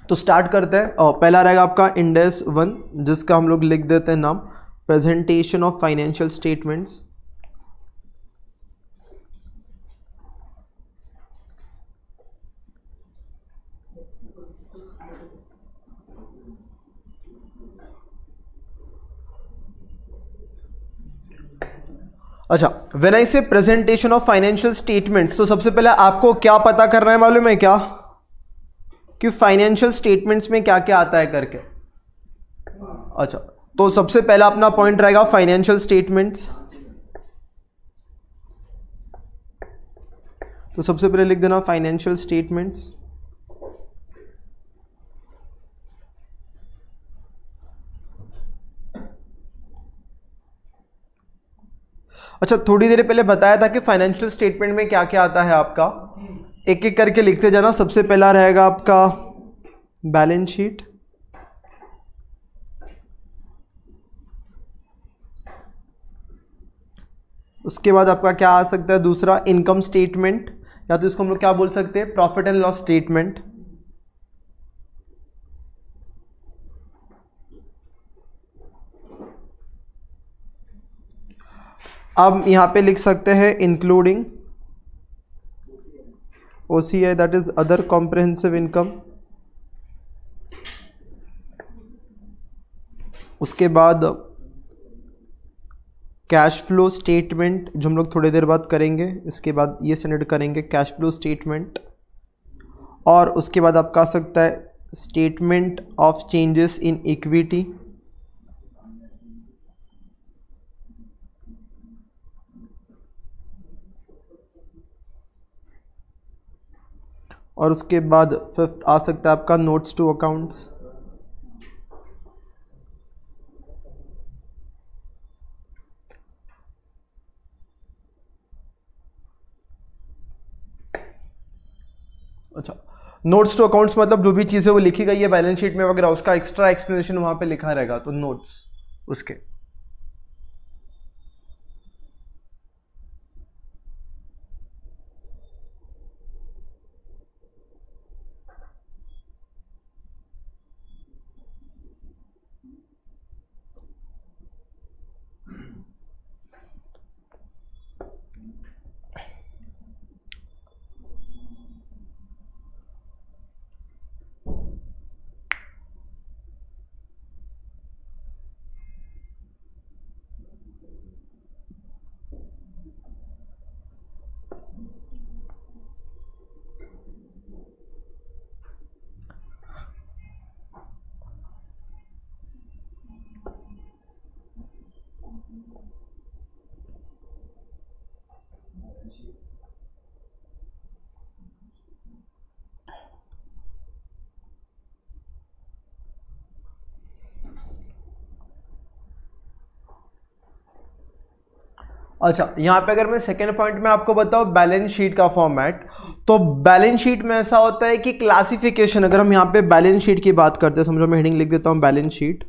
तो स्टार्ट करते हैं। पहला रहेगा आपका इंडेक्स 1, जिसका हम लोग लिख देते हैं नाम प्रेजेंटेशन ऑफ फाइनेंशियल स्टेटमेंट्स। अच्छा, when I say presentation of financial statements, तो सबसे पहले आपको क्या पता करना है मालूम है क्या, कि फाइनेंशियल स्टेटमेंट्स में क्या क्या आता है करके। अच्छा, तो सबसे पहला अपना पॉइंट रहेगा फाइनेंशियल स्टेटमेंट्स। तो सबसे पहले लिख देना फाइनेंशियल स्टेटमेंट्स। अच्छा, थोड़ी देर पहले बताया था कि फाइनेंशियल स्टेटमेंट में क्या क्या आता है आपका, एक एक करके लिखते जाना। सबसे पहला रहेगा आपका बैलेंस शीट, उसके बाद आपका क्या आ सकता है, दूसरा इनकम स्टेटमेंट, या तो इसको हम लोग क्या बोल सकते हैं, प्रॉफिट एंड लॉस स्टेटमेंट। अब यहां पे लिख सकते हैं including OCI, that is other comprehensive income. उसके बाद कैश फ्लो स्टेटमेंट, जो हम लोग थोड़ी देर बाद करेंगे, इसके बाद ये स्टैंडर्ड करेंगे कैश फ्लो स्टेटमेंट। और उसके बाद आपका आ सकता है statement of changes in equity. और उसके बाद फिफ्थ आ सकता है आपका नोट्स टू अकाउंट्स। अच्छा, नोट्स टू अकाउंट्स मतलब जो भी चीजें वो लिखी गई है बैलेंस शीट में वगैरह, उसका एक्स्ट्रा एक्सप्लेनेशन वहां पे लिखा रहेगा, तो नोट्स उसके। अच्छा, यहां पे अगर मैं सेकेंड पॉइंट में आपको बताऊं बैलेंस शीट का फॉर्मेट, तो बैलेंस शीट में ऐसा होता है कि क्लासिफिकेशन, अगर हम यहां पे बैलेंस शीट की बात करते हैं, समझो मैं हेडिंग लिख देता हूं बैलेंस शीट।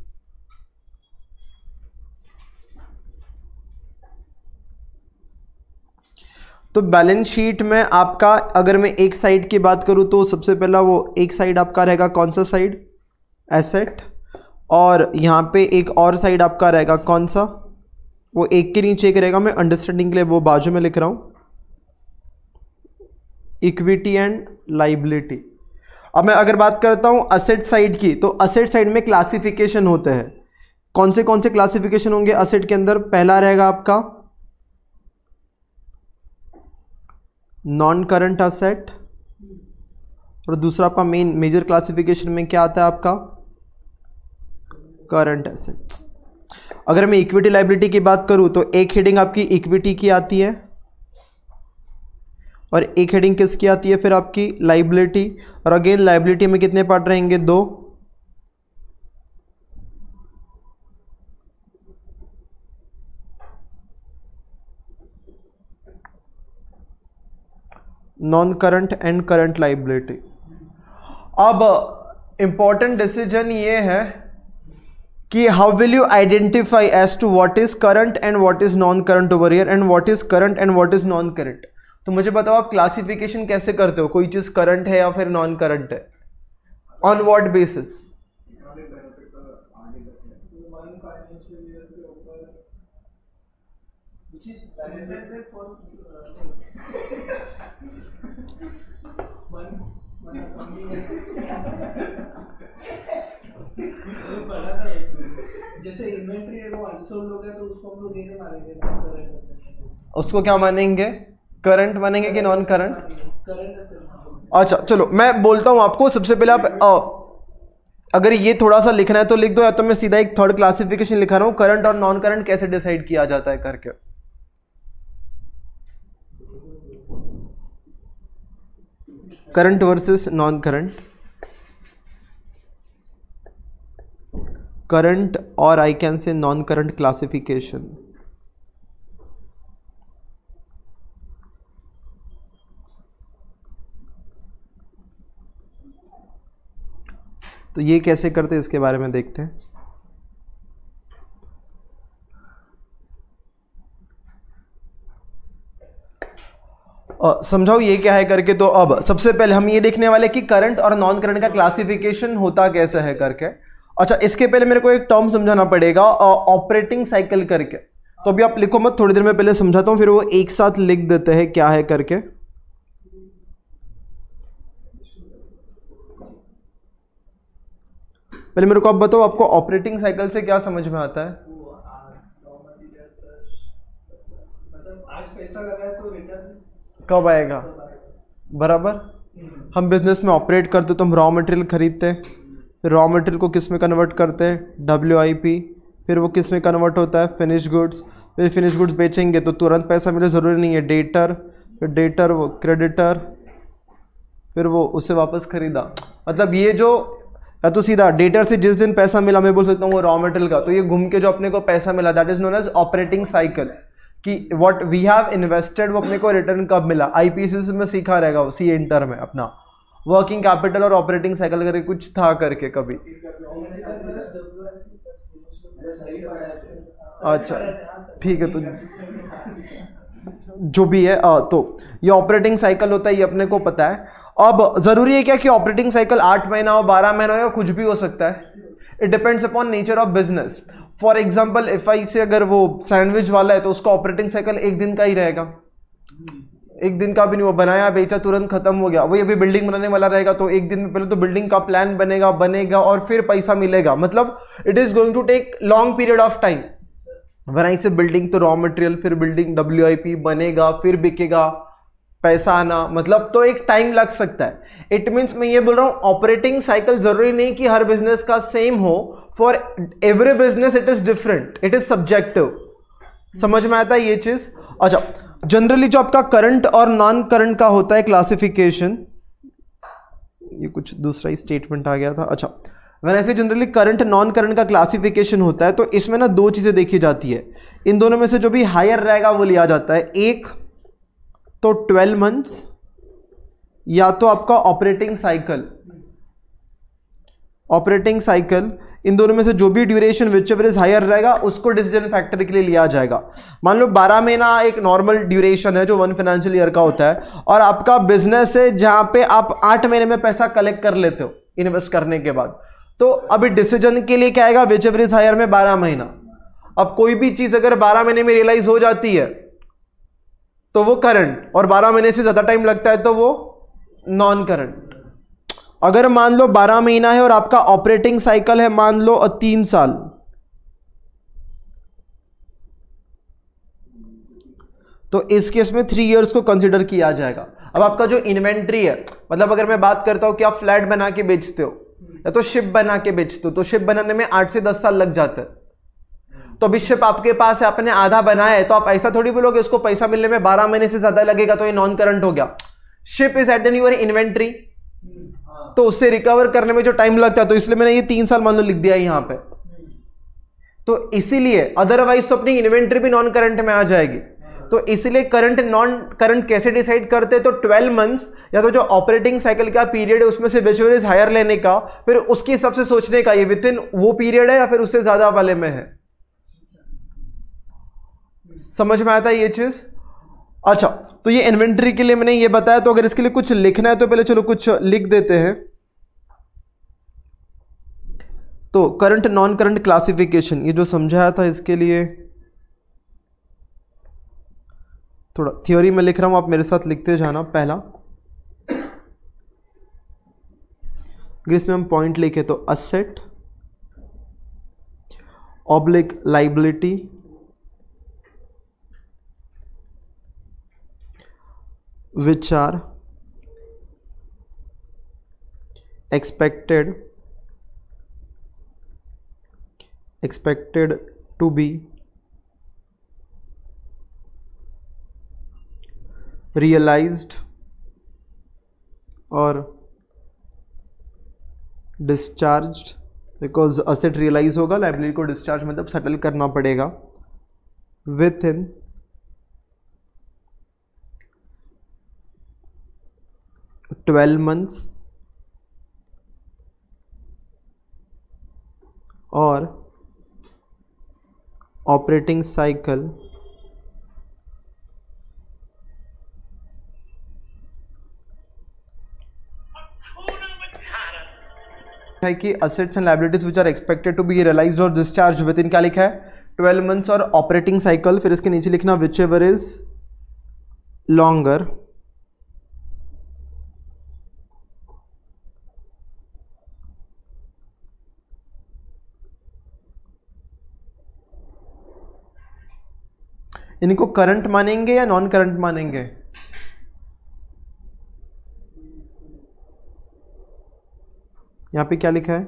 तो बैलेंस शीट में आपका अगर मैं एक साइड की बात करूं, तो सबसे पहला वो एक साइड आपका रहेगा कौन सा साइड, एसेट। और यहां पे एक और साइड आपका रहेगा कौन सा, वो एक के नीचे एक रहेगा, मैं अंडरस्टैंडिंग के लिए वो बाजू में लिख रहा हूं, इक्विटी एंड लाइबिलिटी। अब मैं अगर बात करता हूं असेट साइड की, तो असेट साइड में क्लासिफिकेशन होते हैं। कौन से क्लासिफिकेशन होंगे असेट के अंदर, पहला रहेगा आपका नॉन करंट असेट, और दूसरा आपका मेजर क्लासिफिकेशन में क्या आता है आपका, करंट एसेट्स। अगर मैं इक्विटी लाइबिलिटी की बात करूं, तो एक हेडिंग आपकी इक्विटी की आती है और एक हेडिंग किसकी आती है फिर आपकी, लाइबिलिटी। और अगेन लाइबिलिटी में कितने पार्ट रहेंगे, 2। Non current and current liability. अब इंपॉर्टेंट डिसीजन ये है कि how will you identify as to what is current and what is non current over here, and what is current and what is non current. तो मुझे बताओ आप classification कैसे करते हो, कोई चीज करंट है या फिर नॉन करंट है। On what basis? जैसे इन्वेंट्री है वो अनसोल्ड हो गया तो उसको हम लोग देने मानेंगे, उसको क्या मानेंगे? करंट मानेंगे कि नॉन करंट? करंट। अच्छा चलो मैं बोलता हूं आपको, सबसे पहले आप अगर ये थोड़ा सा लिखना है तो लिख दो, या तो मैं सीधा एक थर्ड क्लासिफिकेशन लिखा रहा हूं, करंट और नॉन करंट कैसे डिसाइड किया जाता है करके। Current versus non current, current और I can say non current classification. तो ये कैसे करते हैं इसके बारे में देखते हैं। समझाओ ये क्या है करके। तो अब सबसे पहले हम ये देखने वाले कि करंट और नॉन करंट का क्लासिफिकेशन होता कैसे है करके। अच्छा इसके पहले मेरे को एक टर्म समझाना पड़ेगा, ऑपरेटिंग साइकिल करके। तो अभी आप लिखो मत, थोड़ी देर में पहले समझाता हूं, फिर वो एक साथ लिख देते हैं क्या है करके। पहले मेरे को आप बताओ, आपको ऑपरेटिंग साइकिल से क्या समझ में आता है? मतलब आज पैसा लगाए तो रिटर्न कब आएगा? बराबर। हम बिजनेस में ऑपरेट करते तो हम रॉ मटेरियल खरीदते हैं, फिर रॉ मटेरियल को किस में कन्वर्ट करते हैं? WIP। फिर वो किस में कन्वर्ट होता है? Finish goods. फिर फिनिश गुड्स बेचेंगे तो तुरंत पैसा मिले ज़रूरी नहीं है, डेटर, फिर डेटर वो क्रेडिटर, फिर वो उसे वापस खरीदा। मतलब ये जो, या तो सीधा डेटर से जिस दिन पैसा मिला मैं बोल सकता हूँ वो रॉ मटेरियल का, तो ये घूम के जो अपने को पैसा मिला that is known as operating cycle. कि व्हाट वी हैव इन्वेस्टेड वो अपने को रिटर्न कब मिला। IPC में सीखा रहेगा वो, सी इंटर में अपना वर्किंग कैपिटल और ऑपरेटिंग साइकिल करके कुछ था करके कभी। अच्छा ठीक है, तो जो भी है तो ये ऑपरेटिंग साइकिल होता है, ये अपने को पता है। अब जरूरी है क्या कि ऑपरेटिंग साइकिल 8 महीना हो, 12 महीना हो, या कुछ भी हो सकता है? It depends upon nature of business. For example if I say अगर वो सैंडविच वाला है तो उसका ऑपरेटिंग साइकिल एक दिन का ही रहेगा, एक दिन का भी नहीं, वो बनाया बेचा तुरंत खत्म हो गया। वही अभी बिल्डिंग बनाने वाला रहेगा तो एक दिन में पहले तो बिल्डिंग का प्लान बनेगा और फिर पैसा मिलेगा। मतलब it is going to take long period of time. बनाई से बिल्डिंग तो रॉ मटेरियल, फिर बिल्डिंग WIP बनेगा, फिर बिकेगा, पैसा आना, मतलब तो एक टाइम लग सकता है। इट मीन्स मैं ये बोल रहा हूं ऑपरेटिंग साइकिल जरूरी नहीं कि हर बिजनेस का सेम हो, for every business it is different, it is subjective. समझ में आता है ये चीज? अच्छा जनरली जो आपका करंट और नॉन करंट का होता है क्लासिफिकेशन, ये कुछ दूसरा ही स्टेटमेंट आ गया था। अच्छा वैन ऐसे जनरली करंट नॉन करंट का क्लासिफिकेशन होता है तो इसमें ना दो चीजें देखी जाती है। इन दोनों में से जो भी हायर रहेगा वो लिया जाता है। एक तो 12 मंथ्स, या तो आपका ऑपरेटिंग साइकिल। ऑपरेटिंग साइकिल इन दोनों में से जो भी duration whichever is higher रहेगा उसको डिसीजन फैक्टर के लिए लिया जाएगा। मान लो 12 महीना एक नॉर्मल ड्यूरेशन है जो 1 फाइनेंशियल ईयर का होता है, और आपका बिजनेस है जहां पे आप 8 महीने में पैसा कलेक्ट कर लेते हो इन्वेस्ट करने के बाद। तो अभी डिसीजन के लिए क्या आएगा? विच एवर इज हायर में 12 महीना। अब कोई भी चीज अगर 12 महीने में रियलाइज हो जाती है तो वो करंट, और 12 महीने से ज्यादा टाइम लगता है तो वो नॉन करंट। अगर मान लो 12 महीना है और आपका ऑपरेटिंग साइकिल है मान लो 3 साल, तो इस केस में 3 इयर्स को कंसीडर किया जाएगा। अब आपका जो इन्वेंट्री है, मतलब अगर मैं बात करता हूं कि आप फ्लैट बना के बेचते हो या तो शिप बना के बेचते हो, तो शिप बनाने में 8 से 10 साल लग जाते हैं। तो अभी शिप आपके पास है, आपने आधा बनाया है, तो आप ऐसा थोड़ी बोलोगे इसको पैसा मिलने में 12 महीने से ज्यादा लगेगा तो ये नॉन करंट हो गया। Ship is at the your inventory, तो उससे रिकवर करने में जो टाइम लगता है, तो इसलिए मैंने ये 3 साल मान लो लिख दिया यहां पे। तो इसीलिए अदरवाइज तो अपनी इन्वेंट्री भी नॉन करंट में आ जाएगी। तो इसलिए करंट नॉन करंट कैसे डिसाइड करते हैं? तो 12 मंथ्स या तो जो ऑपरेटिंग साइकिल का पीरियड है उसमें से विच एवर इज हायर लेने का, फिर उसके हिसाब से सोचने का ये विद इन वो पीरियड है या फिर उससे ज्यादा वाले में है। समझ में आता है ये चीज? अच्छा तो ये इन्वेंट्री के लिए मैंने ये बताया, तो अगर इसके लिए कुछ लिखना है तो पहले चलो कुछ लिख देते हैं। तो करंट नॉन करंट क्लासिफिकेशन, ये जो समझाया था इसके लिए थोड़ा थ्योरी में लिख रहा हूं, आप मेरे साथ लिखते जाना। पहला अगर इसमें हम पॉइंट लिखे तो asset oblique liability, which are expected to be realized or discharged, because asset realise होगा, लाइबिलिटी को डिस्चार्ज मतलब सेटल करना पड़ेगा विथ इन 12 months और ऑपरेटिंग साइकिल है कि assets and liabilities which are expected to be realised और discharge within, क्या लिखा है 12 months और ऑपरेटिंग साइकिल, फिर इसके नीचे लिखना विच एवर इज लॉन्गर इनको करंट मानेंगे या नॉन करंट मानेंगे? यहां पे क्या लिखा है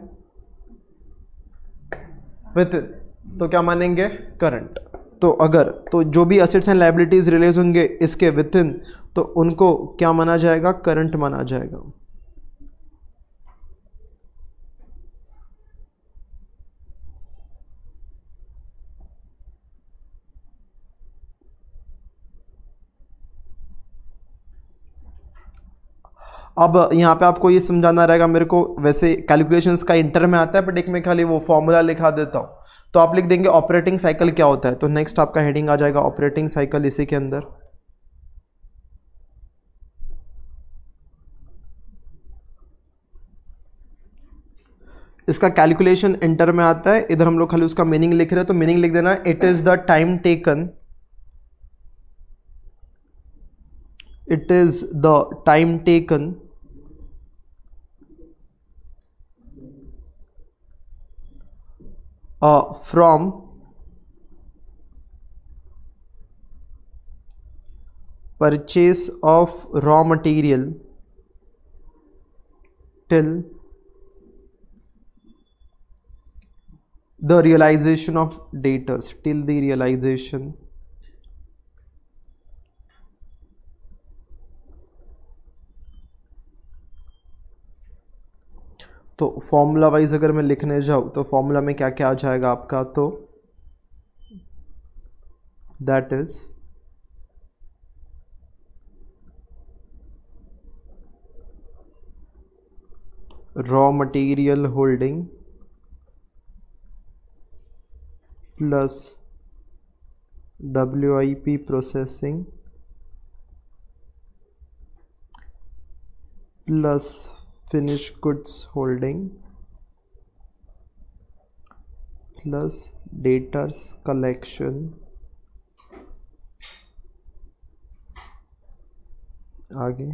विथ, तो क्या मानेंगे करंट। तो अगर तो जो भी असेट्स एंड लायबिलिटीज रिलीज होंगे इसके विथ इन, तो उनको क्या माना जाएगा? करंट माना जाएगा। अब यहाँ पे आपको ये समझाना रहेगा मेरे को, वैसे कैलकुलेशंस का इंटर में आता है बट एक मैं खाली वो फॉर्मूला लिखा देता हूँ। तो आप लिख देंगे ऑपरेटिंग साइकिल क्या होता है, तो नेक्स्ट आपका हेडिंग आ जाएगा ऑपरेटिंग साइकिल इसी के अंदर। इसका कैलकुलेशन इंटर में आता है, इधर हम लोग खाली उसका मीनिंग लिख रहे हैं, तो मीनिंग लिख देना it is the time taken, it is the time taken from purchase of raw material till the realization of debtors, till the realization तो फॉर्मूला वाइज अगर मैं लिखने जाऊँ तो फॉर्मूला में क्या क्या आ जाएगा आपका, तो that is raw material holding plus WIP processing plus finished goods holding plus debtors collection आगे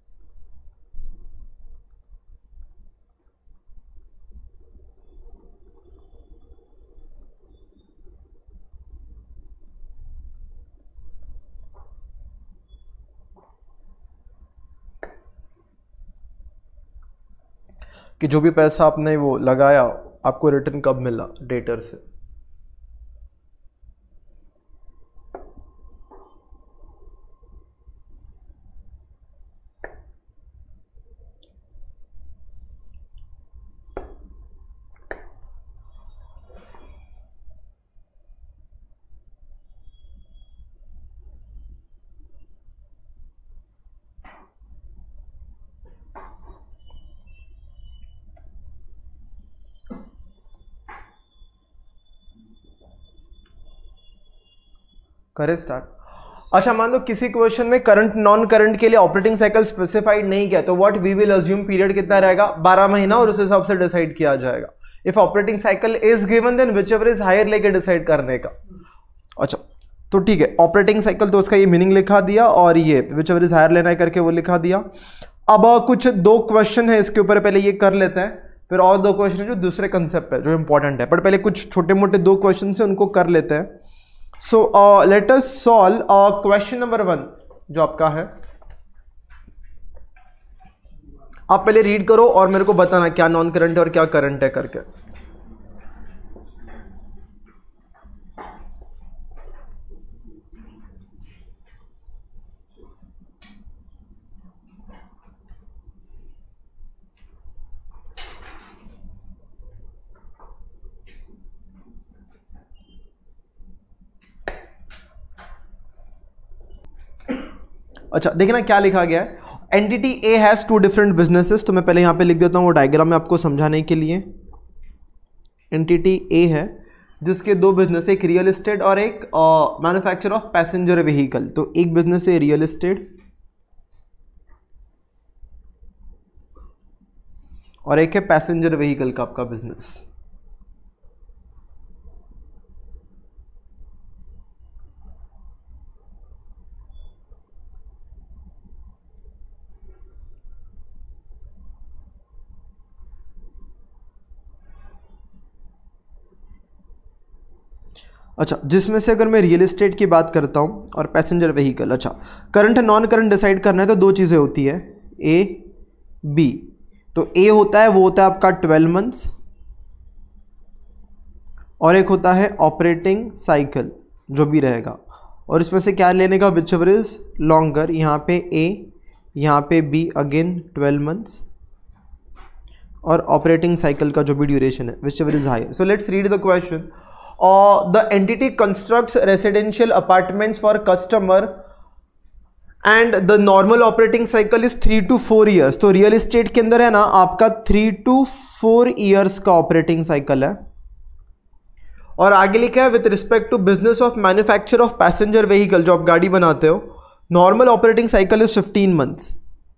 कि जो भी पैसा आपने वो लगाया आपको रिटर्न कब मिला डेटर से। करे स्टार्ट। अच्छा मान लो किसी क्वेश्चन में करंट नॉन करंट के लिए ऑपरेटिंग साइकिल स्पेसिफाइड नहीं किया, तो what we will assume period कितना रहेगा 12 महीना और उस हिसाब से डिसाइड किया जाएगा। If operating cycle is given then whichever is higher लेके डिसाइड करने का। अच्छा तो ठीक है, ऑपरेटिंग साइकिल तो उसका ये मीनिंग लिखा दिया और ये विच एवर इज हायर लेना है करके वो लिखा दिया। अब कुछ दो क्वेश्चन है इसके ऊपर, पहले ये कर लेते हैं, फिर और दो क्वेश्चन है जो दूसरे कंसेप्ट है जो इंपॉर्टेंट है, पर पहले कुछ छोटे मोटे दो क्वेश्चन से उनको कर लेते हैं। So let us solve question number 1 जो आपका है। आप पहले रीड करो और मेरे को बताना क्या नॉन करंट है और क्या करंट है करके। अच्छा देखना क्या लिखा गया है, entity A has 2 different businesses. तो मैं पहले यहां पे लिख देता हूं वो डायग्राम में आपको समझाने के लिए। एंटिटी ए है जिसके 2 बिजनेस, एक रियल एस्टेट और एक मैन्युफैक्चर ऑफ पैसेंजर व्हीकल। तो एक बिजनेस है रियल एस्टेट और एक है पैसेंजर व्हीकल का आपका बिजनेस। अच्छा जिसमें से अगर मैं रियल एस्टेट की बात करता हूँ और पैसेंजर व्हीकल, अच्छा करंट नॉन करंट डिसाइड करना है तो 2 चीज़ें होती है, ए बी। तो ए होता है वो होता है आपका 12 मंथ्स और एक होता है ऑपरेटिंग साइकिल जो भी रहेगा, और इसमें से क्या लेने का, विच एवर इज लॉन्गर। यहाँ पे ए यहाँ पे बी, अगेन 12 मंथ्स और ऑपरेटिंग साइकिल का जो भी ड्यूरेशन है whichever is higher. So let's read the question. The entity constructs residential apartments for customer and the normal operating cycle is 3 to 4 years। तो real estate के अंदर है ना आपका 3 to 4 years का ऑपरेटिंग साइकिल है। और आगे लिखा है with respect to business of manufacture of passenger vehicle, जो आप गाड़ी बनाते हो, normal operating cycle is 15 months.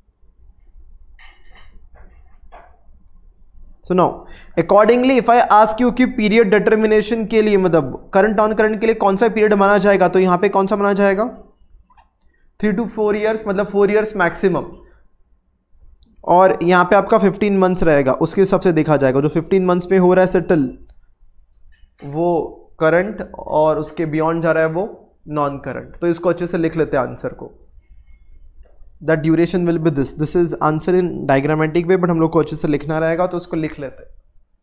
So now accordingly if I ask you कि पीरियड डिटर्मिनेशन के लिए, मतलब करंट नॉन करंट के लिए कौन सा पीरियड माना जाएगा, तो यहां पे कौन सा माना जाएगा, 3 to 4 years, मतलब 4 years मैक्सिमम। और यहां पे आपका 15 मंथ्स रहेगा, उसके हिसाब से देखा जाएगा। जो 15 मंथ्स में हो रहा है सेटल वो करंट और उसके बियॉन्ड जा रहा है वो नॉन करंट। तो इसको अच्छे से लिख लेते हैं आंसर को। The duration will be this is answer in diagrammatic way, but हम लोग को अच्छे से लिखना रहेगा तो उसको लिख लेते हैं।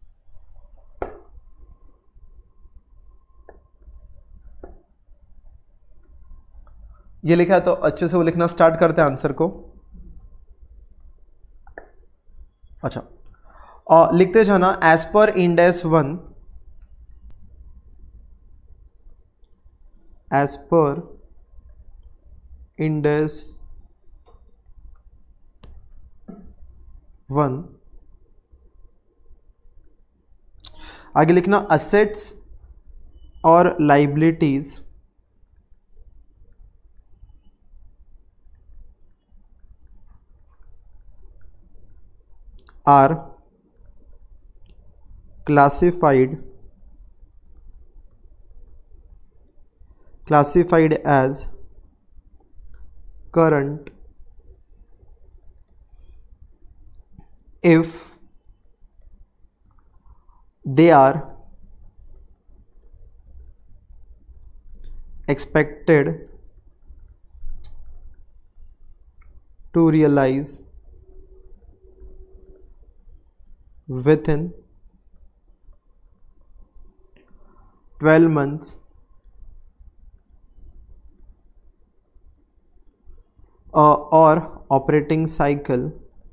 ये लिखा है तो अच्छे से वो लिखना स्टार्ट करते हैं आंसर को। अच्छा लिखते जाना, एज पर इंडेस 1, एज पर इंडेस 1, आगे लिखना असेट्स और liabilities are classified as current if they are expected to realize within 12 months or operating cycle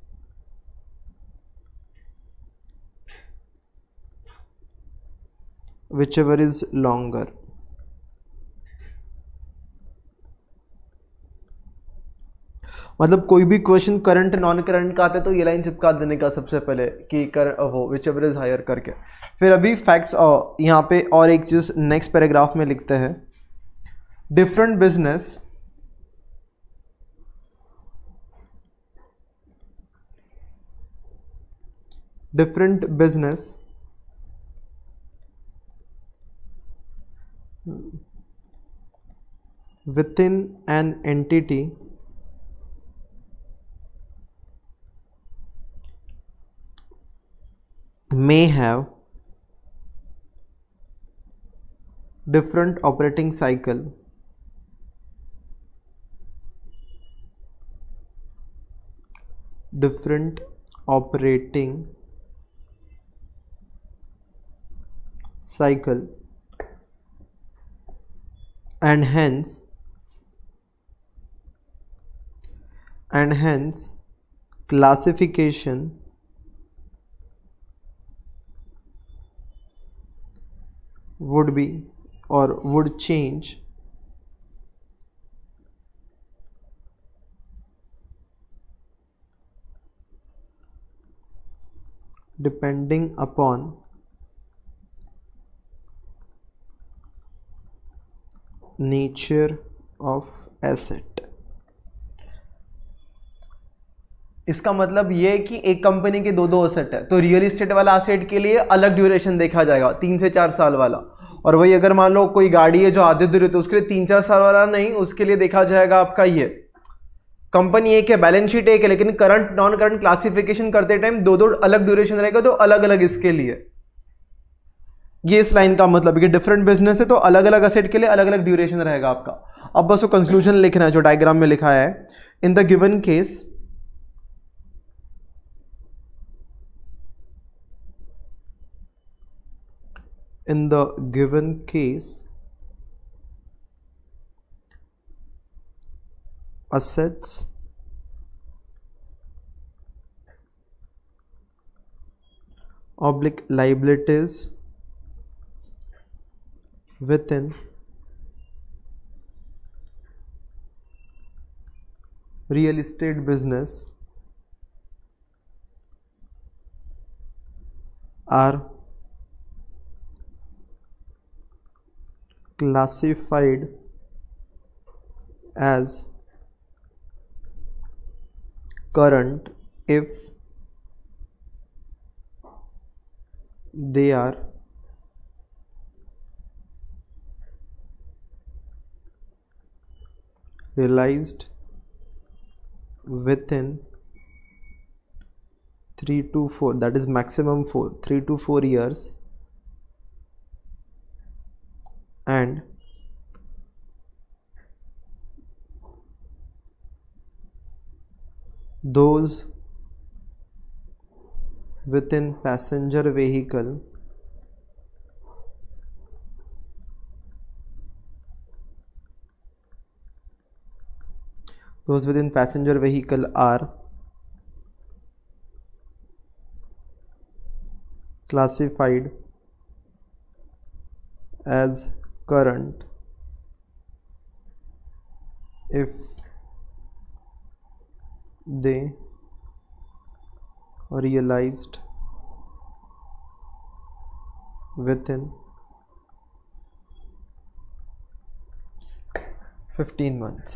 whichever is longer। मतलब कोई भी क्वेश्चन करंट नॉन करंट का आता है तो ये लाइन चिपका देने का सबसे पहले कि वो विच एवर इज हायर करके। फिर अभी फैक्ट्स यहाँ पे और एक चीज़ नेक्स्ट पैराग्राफ में लिखते हैं, different business within an entity may have different operating cycle and hence classification would be or would change depending upon nature of asset। इसका मतलब ये है कि एक कंपनी के दो असेट है, तो रियल एस्टेट वाला असेट के लिए अलग ड्यूरेशन देखा जाएगा, 3 से 4 साल वाला। और वही अगर मान लो कोई गाड़ी है जो आधे अधूरी, तो उसके लिए 3-4 साल वाला नहीं, उसके लिए देखा जाएगा आपका ये कंपनी एक है, बैलेंस शीट एक है, लेकिन करंट नॉन करंट क्लासिफिकेशन करते टाइम दो अलग ड्यूरेशन रहेगा, तो अलग अलग इसके लिए। ये इस लाइन का मतलब है कि डिफरेंट बिजनेस है तो अलग अलग असेट के लिए अलग अलग ड्यूरेशन रहेगा आपका। अब बस वो कंक्लूजन लिखना है जो डायग्राम में लिखा है। In the given case assets oblique liabilities within real estate business are classified as current if they are realized within 3 to 4, that is maximum 3 to 4 years, and those within passenger vehicle are classified as current if they realized within 15 months।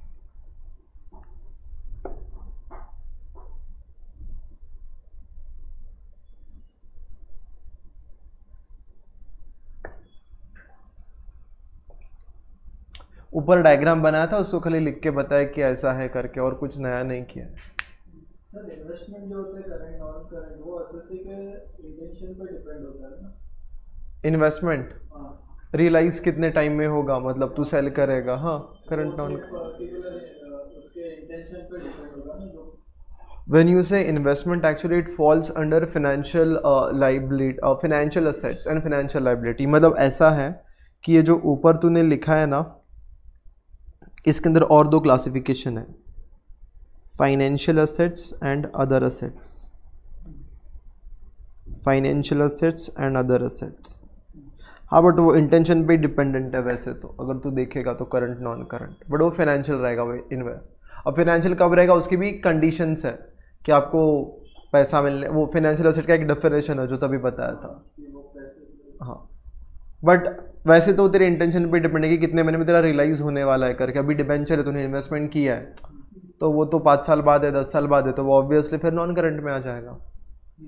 ऊपर diagram बनाया था, उसको खाली लिख के बताया कि ऐसा है करके, और कुछ नया नहीं किया। सर इन्वेस्टमेंट जो होता है करंट नॉन करंट, वो एसएससी के इंटेंशन पे डिपेंड होता है ना। इन्वेस्टमेंट रियलाइज कितने टाइम में होगा, मतलब तू सेल करेगा। हाँ, करंट नॉन पर्टिकुलर उसके इंटेंशन पे डिपेंड होगा ना। जो when you say investment, actually it falls under financial liability, financial assets and financial liability। मतलब ऐसा है कि ये जो ऊपर तूने लिखा है ना, इसके अंदर और दो क्लासिफिकेशन है, financial assets and other assets. Financial assets and other assets, हाँ, बट वो इंटेंशन पे डिपेंडेंट है वैसे तो, अगर तू देखेगा तो करंट नॉन करंट, बट वो फाइनेंशियल रहेगा वो अब फाइनेंशियल कब रहेगा, उसकी भी कंडीशंस है कि आपको पैसा मिलने, वो फाइनेंशियल असेट का एक डेफिनेशन है जो तभी बताया था। हाँ, बट वैसे तो तेरे इंटेंशन पे डिपेंड है कि कितने महीने में तेरा रियलाइज होने वाला है करके। अभी डिबेंचर है, तूने इन्वेस्टमेंट किया है, तो वो तो 5 साल बाद है, 10 साल बाद है, तो वो ऑब्वियसली फिर नॉन करंट में आ जाएगा।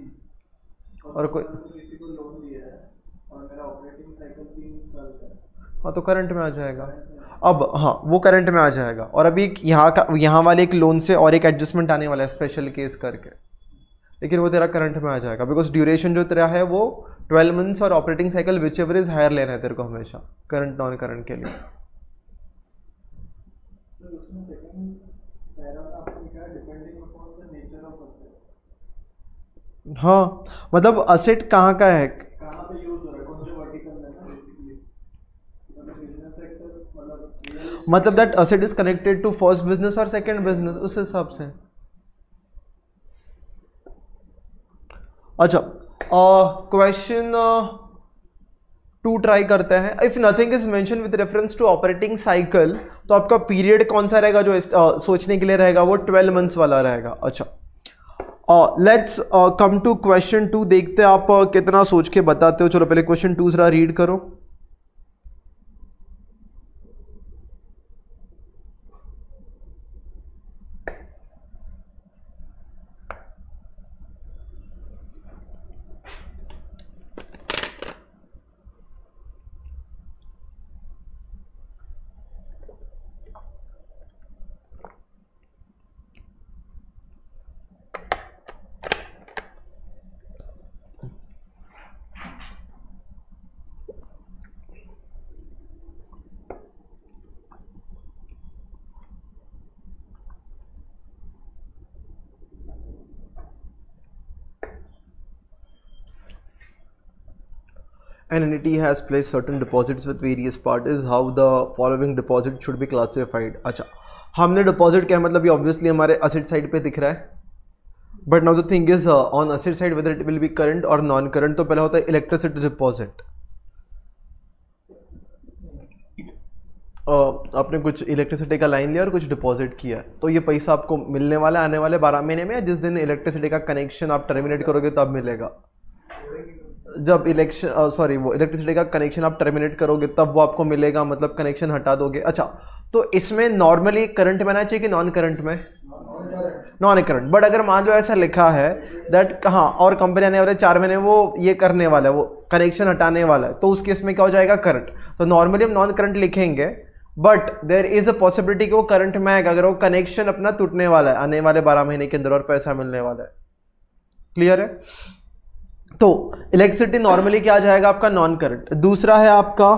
और कोई किसी को लोन दिया है और मेरा ऑपरेटिंग साइकिल 3 साल का है, हाँ तो करंट में आ जाएगा। अब हाँ वो करंट में आ जाएगा, और अभी यहाँ वाले एक लोन से और एक एडजस्टमेंट आने वाला है स्पेशल केस करके, लेकिन वो तेरा करंट में आ जाएगा बिकॉज ड्यूरेशन जो तेरा है वो 12 मंथ्स और operating cycle whichever is higher लेना है तेरे को हमेशा करंट नॉन करंट के लिए। हाँ मतलब असेट कहाँ का है, कहाँ पे यूज हो रहा है, कौन से वर्टिकल में ना बेसिकली, मतलब बिजनेस सेक्टर, मतलब that asset is connected to first business और सेकंड बिजनेस, उस हिसाब से। अच्छा क्वेश्चन 2 ट्राई करते हैं। If nothing is mention with reference to operating cycle, तो आपका पीरियड कौन सा रहेगा जो सोचने के लिए रहेगा, वो 12 मंथ्स वाला रहेगा। अच्छा लेट्स कम टू क्वेश्चन 2, देखते हैं आप कितना सोच के बताते हो। चलो पहले क्वेश्चन 2 जरा रीड करो। An entity has placed certain deposits with various parties. How the following deposit should be classified? अच्छा हमने डिपॉजिट क्या मतलब ये ऑब्वियसली हमारे असेट साइड पे दिख रहा है, but now the thing is on asset side whether it will be current और नॉन करंट। तो पहला होता है इलेक्ट्रिसिटी डिपॉजिट। आपने कुछ इलेक्ट्रिसिटी का लाइन लिया और कुछ डिपॉजिट किया, तो ये पैसा आपको मिलने वाला आने वाले 12 महीने में, जिस दिन इलेक्ट्रिसिटी का कनेक्शन आप टर्मिनेट करोगे तब मिलेगा। जब वो इलेक्ट्रिसिटी का कनेक्शन आप टर्मिनेट करोगे तब वो आपको मिलेगा, मतलब कनेक्शन हटा दोगे। अच्छा तो इसमें नॉर्मली करंट में आना चाहिए कि नॉन करंट में? Non current. बट अगर मान लो ऐसा लिखा है दैट हाँ और कंपनी आने वाले 4 महीने वो ये करने वाला है, वो कनेक्शन हटाने वाला है, तो उस केस में क्या हो जाएगा? करंट। तो नॉर्मली हम नॉन करंट लिखेंगे, but there is a possibility कि वो करंट में आएगा अगर वो कनेक्शन अपना टूटने वाला है आने वाले 12 महीने के अंदर और पैसा मिलने वाला है। क्लियर है? तो इलेक्ट्रिसिटी नॉर्मली क्या आ जाएगा आपका? Non current. दूसरा है आपका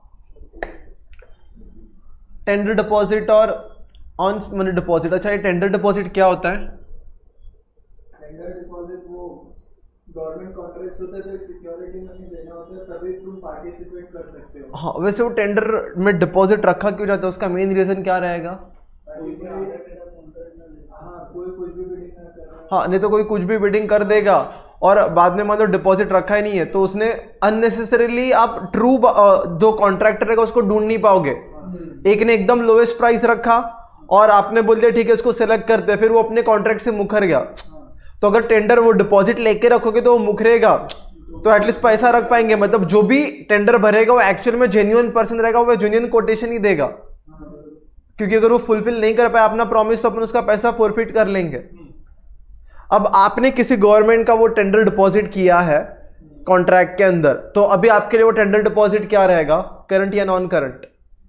टेंडर डिपॉजिट और ऑन मनी डिपॉजिट। अच्छा ये टेंडर डिपॉजिट क्या होता है? टेंडर डिपॉजिट वो गवर्नमेंट कॉन्ट्रैक्ट्स होते हैं, तो सिक्योरिटी मनी देना होता है, तभी तुम पार्टिसिपेट कर सकते हो। हाँ वैसे वो टेंडर में डिपॉजिट रखा क्यों जाता है, उसका मेन रीजन क्या रहेगा? कोई कुछ भी बिडिंग ना करे। हाँ नहीं तो कोई कुछ भी बिडिंग कर देगा और बाद में मान लो डिपॉजिट रखा ही नहीं है तो उसने अननेसेसरीली, आप ट्रू जो कॉन्ट्रैक्टर रहेगा उसको ढूंढ नहीं पाओगे। एक ने एकदम लोएस्ट प्राइस रखा और आपने बोल दिया ठीक है इसको सेलेक्ट करते हैं, फिर वो अपने कॉन्ट्रैक्ट से मुकर गया। तो अगर टेंडर वो डिपॉजिट लेके रखोगे तो वो मुकरेगा, तो एटलीस्ट पैसा रख पाएंगे। मतलब जो भी टेंडर भरेगा वो एक्चुअल में जेन्युइन पर्सन रहेगा, वो जेन्युइन कोटेशन ही देगा, क्योंकि अगर वो फुलफिल नहीं कर पाया अपना प्रॉमिस तो अपन उसका पैसा फॉरफिट कर लेंगे। अब आपने किसी गवर्नमेंट का वो टेंडर डिपॉजिट किया है कॉन्ट्रैक्ट के अंदर, तो अभी आपके लिए वो टेंडर डिपॉजिट क्या रहेगा? करंट या नॉन करंट?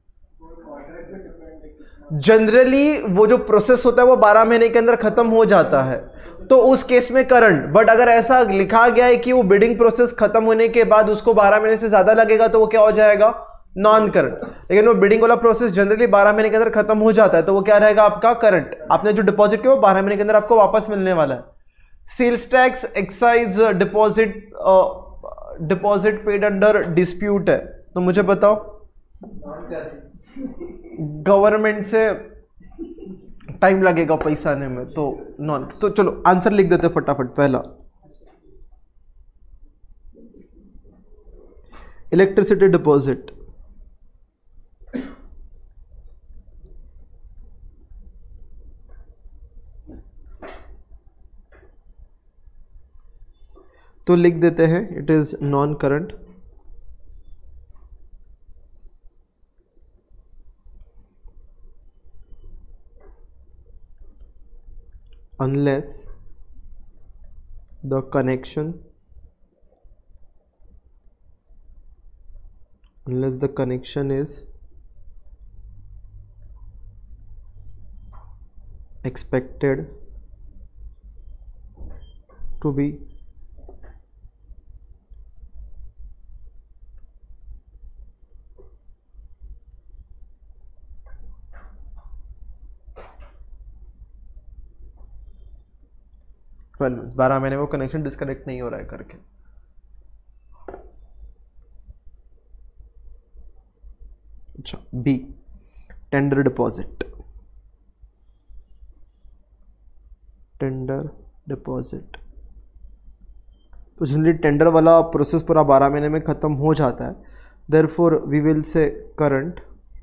जनरली वो जो प्रोसेस होता है वो 12 महीने के अंदर खत्म हो जाता है, तो उस केस में करंट। बट अगर ऐसा लिखा गया है कि वो बिडिंग प्रोसेस खत्म होने के बाद उसको 12 महीने से ज्यादा लगेगा तो वो क्या हो जाएगा? Non current. लेकिन वो बिडिंग वाला प्रोसेस जनरली 12 महीने के अंदर खत्म हो जाता है, तो वो क्या रहेगा आपका? करंट। आपने जो डिपॉजिट किया वो 12 महीने के अंदर आपको वापस मिलने वाला है। Sales tax, excise, deposit paid under dispute है, तो मुझे बताओ गवर्नमेंट से टाइम लगेगा पैसा आने में, तो नॉन। तो चलो आंसर लिख देते फटाफट। पहला इलेक्ट्रिसिटी डिपॉजिट, तो लिख देते हैं it is non current. unless the connection unless the connection is expected to be twelve 12 महीने वो कनेक्शन डिस्कनेक्ट नहीं हो रहा है करके। अच्छा, B tender deposit. Tender deposit तो जनरली टेंडर वाला प्रोसेस पूरा 12 महीने में ख़त्म हो जाता है, therefore we will say current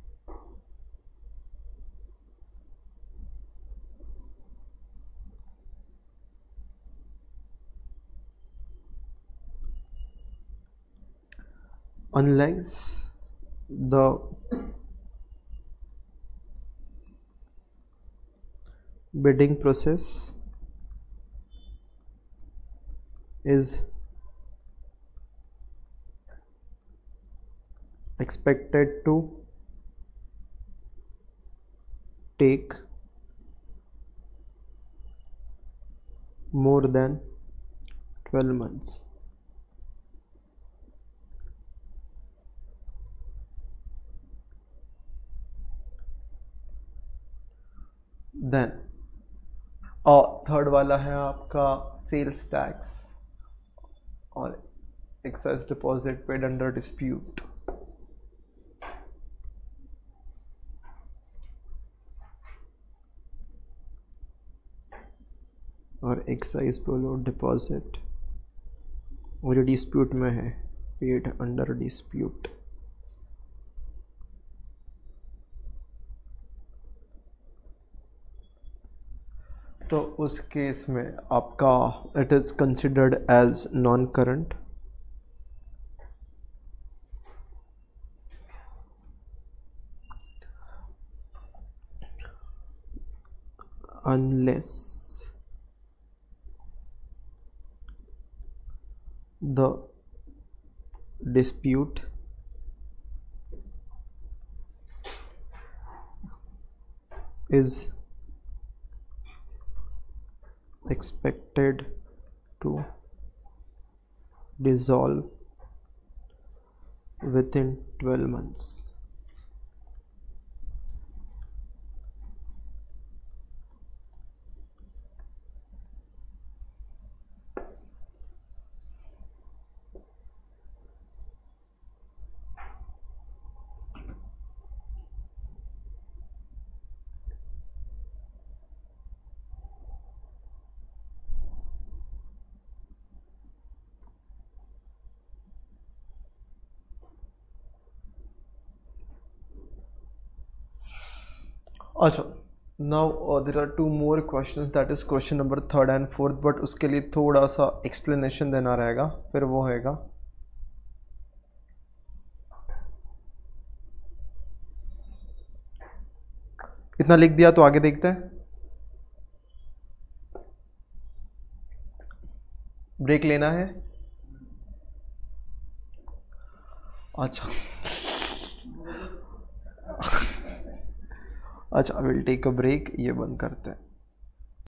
unless the bidding process is expected to take more than 12 months. Then और थर्ड वाला है आपका सेल्स टैक्स और excise deposit paid under dispute. और एक्साइज बोलो डिपॉजिट और ये डिस्प्यूट में है, पेड अंडर डिस्प्यूट। तो उस केस में आपका it is considered as non current unless the dispute is expected to dissolve within 12 months. अच्छा, now there are two more question, that is question number 3rd and 4th, बट उसके लिए थोड़ा सा एक्सप्लेनेशन देना रहेगा, फिर वो होएगा। इतना लिख दिया तो आगे देखते हैं। ब्रेक लेना है? अच्छा अच्छा, विल टेक अ ब्रेक, ये बंद करते हैं।